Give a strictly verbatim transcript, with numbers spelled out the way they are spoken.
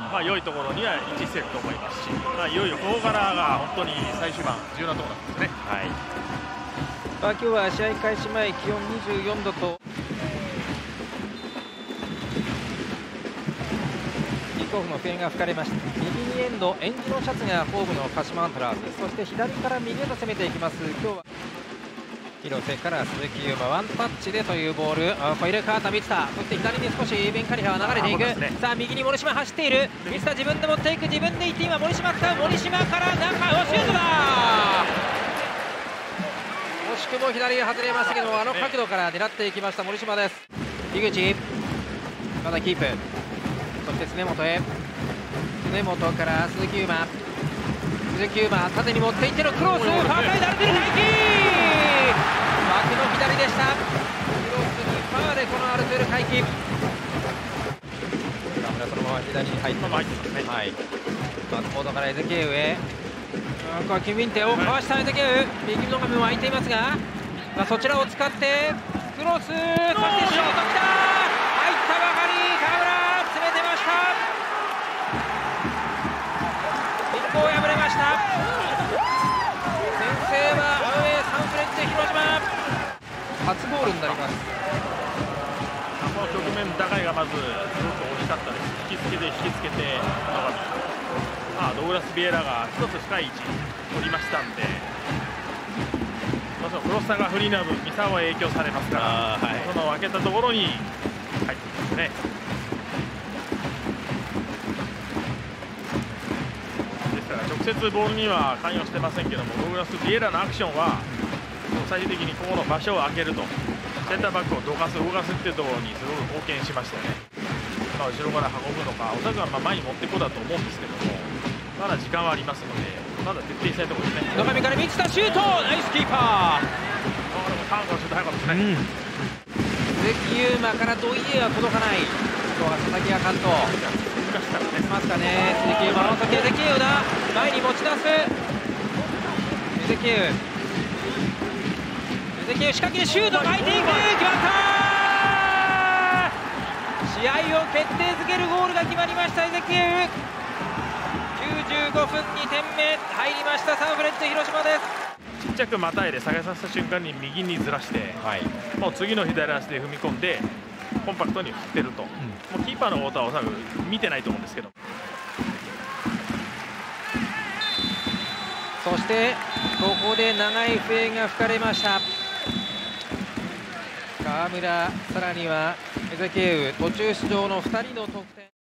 まあ良いところには位置していると思いますし、まあ、いよいよここからが本当に最終盤重要なところなんですね。 はい。まあ今日は試合開始前気温にじゅうよんどとキックオフの笛が吹かれました。右にエンド、エンジのシャツがホームの鹿島アントラーズ、そして左から右へと攻めていきます。今日は広瀬から鈴木優馬、ワンタッチでというボール、あこれ入れ替わった満田、そして左に少しベンカリハは流れていく、ね、さあ右に森島走っている、満田自分で持っていく、自分でいって今森島使う、森島から中をシュートだ、惜しくも左へ外れましたけど、あの角度から狙っていきました森島です。井口まだキープ、そして常本へ、常本から鈴木優馬、鈴木優馬縦に持っていってのクロス、ファーサイドアルテル回帰、枠の左でした。クロスにファーでこのアルテル回帰、河村そのまま左に入ってます。はい、松本からエゼキエウへ、ここはキム・インテをかわしたエゼキエウ、右の壁も空いていますが、まあ、そちらを使ってクロス、そしてシュートきた、入ったばかり、河村詰めてました。一方敗れました。先制はアウェーサンフレッチェ広島、初ゴールになります。 この局面高いがまずすごく惜しかったです。引きつけて引きつけて野上、まあ、ドグラス・ビエラが一つ深い位置取りましたんで、クロス差がフリーな分ミサは影響されますから、はい、その分けたところに入ってきますね。ですから直接ボールには関与してませんけども、ドグラス・ビエラのアクションは最終的にここの場所を空けると、センターバックをどかす動かすっていうところにすごく貢献しましたよね。まあ、後ろから運ぶのか、おそらくはまあ前に持っていこうだと思うんですけども、まだ時間はありますので、まだ徹底したいところですね。 野上から満田シュート、ナイスキーパー。 ターンからシュート早かったですね。 鈴木優馬から土井へは届かない。今日は佐々木が関東。しますかね。鈴木優馬の先エゼキエウだ。前に持ち出す。エゼキエウ。エゼキエウ仕掛けシュート巻いていく。決まった。試合を決定づけるゴールが決まりましたエゼキエウ。きゅうじゅうごふんにてんめ入りましたサンフレッチェ広島です。 ちっちゃくまたいで下げさせた瞬間に右にずらして、はい、もう次の左足で踏み込んでコンパクトに振ってると、うん、もうキーパーの太田はおそらく見てないと思うんですけど、 そしてここで長い笛が吹かれました。河村、さらにはエゼキエウ、途中出場のふたりの得点。